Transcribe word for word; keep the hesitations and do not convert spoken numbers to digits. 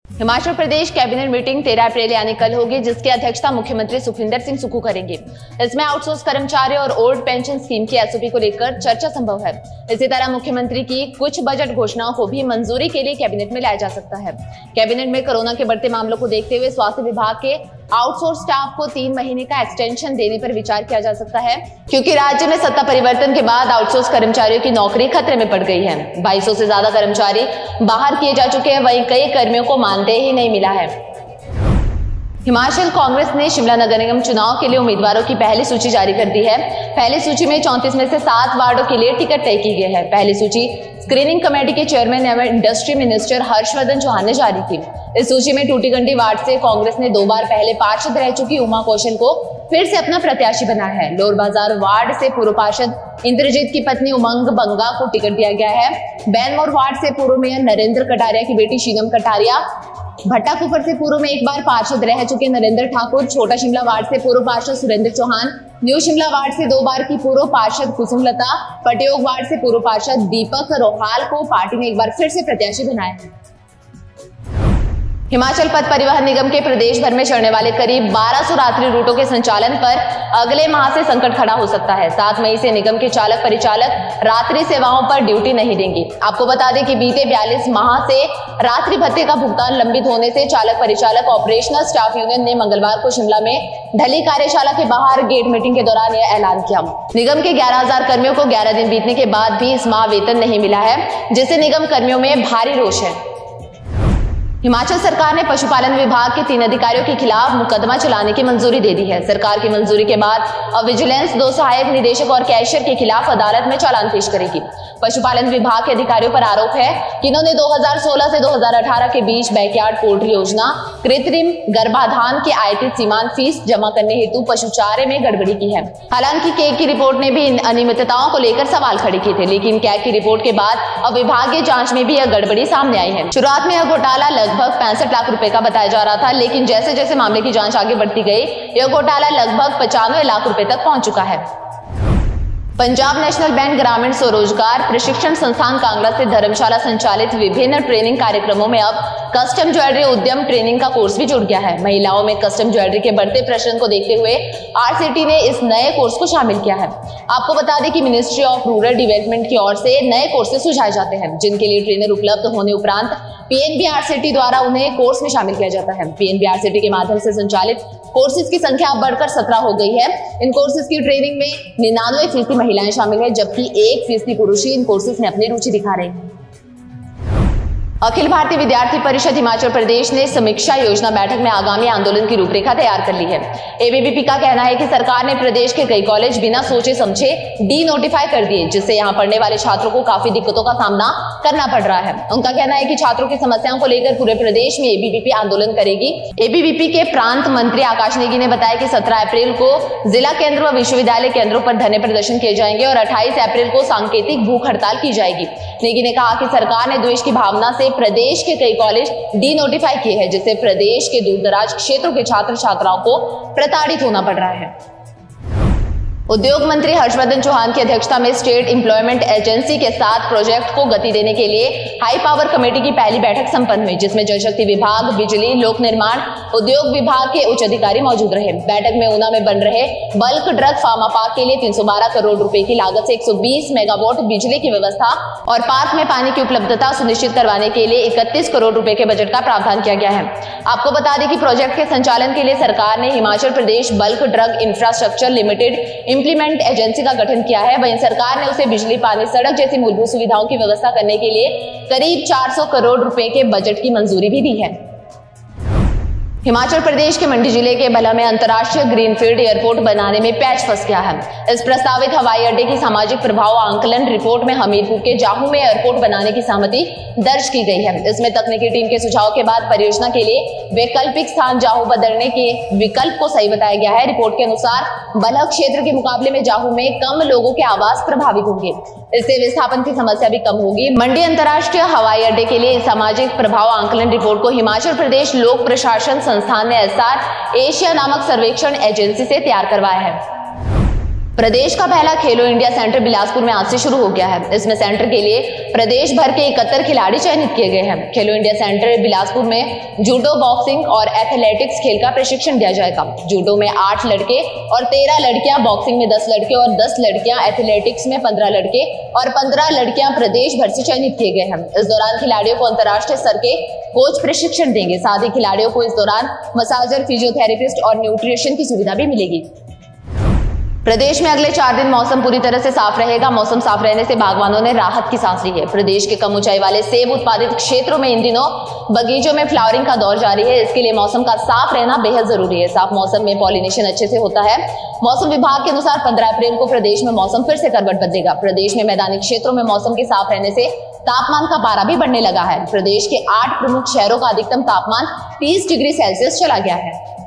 Himachal Pradesh cabinet meeting तेरह अप्रैल यानी कल होगी, जिसकी अध्यक्षता मुख्यमंत्री सुखविंदर सिंह सुक्खू करेंगे। इसमें आउटसोर्स कर्मचारियों और ओल्ड पेंशन स्कीम की एसओपी को लेकर चर्चा संभव है। इसी तरह मुख्यमंत्री की कुछ बजट घोषणाओं को भी मंजूरी के लिए कैबिनेट में लाया जा सकता है। कैबिनेट में कोरोना के बढ़ते मामलों को देखते हुए स्वास्थ्य विभाग के आउटसोर्स स्टाफ को तीन महीने का एक्सटेंशन देने पर विचार किया जा सकता है, क्योंकि राज्य में सत्ता परिवर्तन के बाद आउटसोर्स कर्मचारियों की नौकरी खतरे में पड़ गई है। बाईस सौ से ज्यादा कर्मचारी बाहर किए जा चुके हैं, वहीं कई कर्मियों को मानदेय ही नहीं मिला है। हिमाचल कांग्रेस ने शिमला नगर निगम चुनाव के लिए उम्मीदवारों की पहली सूची जारी कर दी है। पहली सूची में चौंतीस में से सात वार्डों के लिए टिकट तय की गई है। पहली सूची स्क्रीनिंग कमेटी के चेयरमैन एवं इंडस्ट्री मिनिस्टर हर्षवर्धन चौहान ने जारी की। इस सूची में टूटीगंडी वार्ड से कांग्रेस ने दो बार पहले पार्षद रह चुकी उमा कौशल को फिर से अपना प्रत्याशी बनाया है। लोअर बाजार वार्ड से पूर्व पार्षद इंद्रजीत की पत्नी उमंग बंगा को टिकट दिया गया है। बैनमोर वार्ड से पूर्व मेयर नरेंद्र कटारिया की बेटी शीनम कटारिया, भट्टाकुफर से पूर्व में एक बार पार्षद रह चुके नरेंद्र ठाकुर, छोटा शिमला वार्ड से पूर्व पार्षद सुरेंद्र चौहान, न्यू शिमला वार्ड से दो बार की पूर्व पार्षद कुसुमलता, पटयोग वार्ड से पूर्व पार्षद दीपक रोहाल को पार्टी ने एक बार फिर से प्रत्याशी बनाया है। हिमाचल पथ परिवहन निगम के प्रदेश भर में चलने वाले करीब बारह सौ रात्रि रूटों के संचालन पर अगले माह से संकट खड़ा हो सकता है। सात मई से निगम के चालक परिचालक रात्रि सेवाओं पर ड्यूटी नहीं देंगे। आपको बता दें कि बीते बयालीस माह से रात्रि भत्ते का भुगतान लंबित होने से चालक परिचालक ऑपरेशनल स्टाफ यूनियन ने मंगलवार को शिमला में ढली कार्यशाला के बाहर गेट मीटिंग के दौरान यह ऐलान किया। निगम के ग्यारह हजार कर्मियों को ग्यारह दिन बीतने के बाद भी इस माह वेतन नहीं मिला है, जिससे निगम कर्मियों में भारी रोष है। हिमाचल सरकार ने पशुपालन विभाग के तीन अधिकारियों के खिलाफ मुकदमा चलाने की मंजूरी दे दी है। सरकार की मंजूरी के बाद अब विजिलेंस दो सहायक निदेशक और कैशियर के खिलाफ अदालत में चालान पेश करेगी। पशुपालन विभाग के अधिकारियों पर आरोप है कि इन्होंने दो हज़ार सोलह से दो हज़ार अठारह के बीच बैकयार्ड पोल्ट्री योजना, कृत्रिम गर्भाधान के आयतित सीमांत फीस जमा करने हेतु पशु चारे में गड़बड़ी की है। हालांकि कैग की रिपोर्ट ने भी इन अनियमितताओं को लेकर सवाल खड़े किए थे, लेकिन कैग की रिपोर्ट के बाद अब विभागीय जांच में भी यह गड़बड़ी सामने आई है। शुरुआत में यह घोटाला लगभग पैंसठ लाख रुपए का बताया जा रहा था, लेकिन जैसे जैसे मामले की जांच आगे बढ़ती गई, यह घोटाला लगभग पचानवे लाख रुपए तक पहुंच चुका है। पंजाब नेशनल बैंक ग्रामीण स्वरोजगार प्रशिक्षण संस्थान कांगड़ा से धर्मशाला संचालित विभिन्न ट्रेनिंग कार्यक्रमों में अब कस्टम ज्वेलरी उद्यम ट्रेनिंग का कोर्स भी जुड़ गया है। महिलाओं में कस्टम ज्वेलरी के बढ़ते प्रचलन को देखते हुए आरसीटी ने इस नए कोर्स को शामिल किया है। आपको बता दें कि मिनिस्ट्री ऑफ रूरल डेवलपमेंट की ओर से नए कोर्सेज सुझाए जाते हैं, जिनके लिए ट्रेनर उपलब्ध होने उपरांत पीएनबीआरसीटी द्वारा उन्हें कोर्स में शामिल किया जाता है। पीएनबीआरसीटी के माध्यम से संचालित कोर्सेज की संख्या अब बढ़कर सत्रह हो गई है। इन कोर्सेज की ट्रेनिंग में निन्यानवे फीसदी महिलाएं शामिल है, जबकि एक फीसदी पुरुष ही इन कोर्सेज में अपनी रुचि दिखा रहे हैं। अखिल भारतीय विद्यार्थी परिषद हिमाचल प्रदेश ने समीक्षा योजना बैठक में आगामी आंदोलन की रूपरेखा तैयार कर ली है। एबीवीपी का कहना है कि सरकार ने प्रदेश के कई कॉलेज बिना सोचे समझे डी नोटिफाई कर दिए, जिससे यहां पढ़ने वाले छात्रों को काफी दिक्कतों का सामना करना पड़ रहा है। उनका कहना है कि छात्रों की समस्याओं को लेकर पूरे प्रदेश में एबीवीपी आंदोलन करेगी। एबीवीपी के प्रांत मंत्री आकाश नेगी ने बताया कि सत्रह अप्रैल को जिला केंद्र व विश्वविद्यालय केंद्रों पर धरने प्रदर्शन किए जाएंगे और अट्ठाईस अप्रैल को सांकेतिक भूख हड़ताल की जाएगी। नेगी ने कहा कि सरकार ने द्वेष की भावना से प्रदेश के कई कॉलेज डी नोटिफाई किए हैं, जिससे प्रदेश के दूरदराज क्षेत्रों के छात्र छात्राओं को प्रताड़ित होना पड़ रहा है। उद्योग मंत्री हर्षवर्धन चौहान की अध्यक्षता में स्टेट एम्प्लॉयमेंट एजेंसी के साथ प्रोजेक्ट को गति देने के लिए हाई पावर कमेटी की पहली बैठक संपन्न हुई, जिसमें जल शक्ति विभाग, बिजली, लोक निर्माण, उद्योग विभाग के उच्च अधिकारी मौजूद रहे। बैठक में ऊना में बन रहे बल्क ड्रग फार्मा पार्क के लिए तीन सौ बारह करोड़ रुपए की लागत से एक सौ बीस मेगावाट बिजली की व्यवस्था और पार्क में पानी की उपलब्धता सुनिश्चित करवाने के लिए इकतीस करोड़ रुपए के बजट का प्रावधान किया गया है। आपको बता दें कि प्रोजेक्ट के संचालन के लिए सरकार ने Himachal Pradesh bulk drug infrastructure limited implement agency का गठन किया है। वहीं सरकार ने उसे बिजली, पानी, सड़क जैसी मूलभूत सुविधाओं की व्यवस्था करने के लिए करीब चार सौ करोड़ रुपए के बजट की मंजूरी भी दी है। हिमाचल प्रदेश के मंडी जिले के बल्ह में अंतर्राष्ट्रीय ग्रीनफील्ड एयरपोर्ट बनाने में पैच फंस गया है। इस प्रस्तावित हवाई अड्डे की सामाजिक प्रभाव आंकलन रिपोर्ट में हमीरपुर के जाहू में एयरपोर्ट बनाने की सहमति दर्ज की गई है। इसमें तकनीकी टीम के सुझाव के बाद परियोजना के लिए वैकल्पिक स्थान जाहू बदलने के विकल्प को सही बताया गया है। रिपोर्ट के अनुसार बल्ह क्षेत्र के मुकाबले में जाहू में कम लोगों के आवास प्रभावित होंगे, इससे विस्थापन की समस्या भी कम होगी। मंडी अंतर्राष्ट्रीय हवाई अड्डे के लिए सामाजिक प्रभाव आंकलन रिपोर्ट को हिमाचल प्रदेश लोक प्रशासन संस्थान ने एसआर एशिया नामक सर्वेक्षण एजेंसी से तैयार करवाया है। प्रदेश का पहला खेलो इंडिया सेंटर बिलासपुर में आज से शुरू हो गया है। इसमें सेंटर के लिए प्रदेश भर के इकहत्तर खिलाड़ी चयनित किए गए हैं। खेलो इंडिया सेंटर बिलासपुर में जूडो, बॉक्सिंग और एथलेटिक्स खेल का प्रशिक्षण दिया जाएगा। जूडो में आठ लड़के और तेरह लड़कियां, बॉक्सिंग में दस लड़के और दस लड़कियां, एथलेटिक्स में पंद्रह लड़के और पंद्रह लड़कियां प्रदेश भर से चयनित किए गए हैं। इस दौरान खिलाड़ियों को अंतर्राष्ट्रीय स्तर के कोच प्रशिक्षण देंगे। साथ ही खिलाड़ियों को इस दौरान मसाजर, फिजियोथेरेपिस्ट और न्यूट्रिशन की सुविधा भी मिलेगी। प्रदेश में अगले चार दिन मौसम पूरी तरह से साफ रहेगा। मौसम साफ रहने से बागवानों ने राहत की सांस ली है। प्रदेश के कम ऊंचाई वाले सेब उत्पादित क्षेत्रों में इन दिनों बगीचों में फ्लावरिंग का दौर जारी है। इसके लिए मौसम का साफ रहना बेहद जरूरी है। साफ मौसम में पॉलिनेशन अच्छे से होता है। मौसम विभाग के अनुसार पंद्रह अप्रैल को प्रदेश में मौसम फिर से करवट बदलेगा। प्रदेश में मैदानी क्षेत्रों में मौसम के साफ रहने से तापमान का पारा भी बढ़ने लगा है। प्रदेश के आठ प्रमुख शहरों का अधिकतम तापमान तीस डिग्री सेल्सियस चला गया है।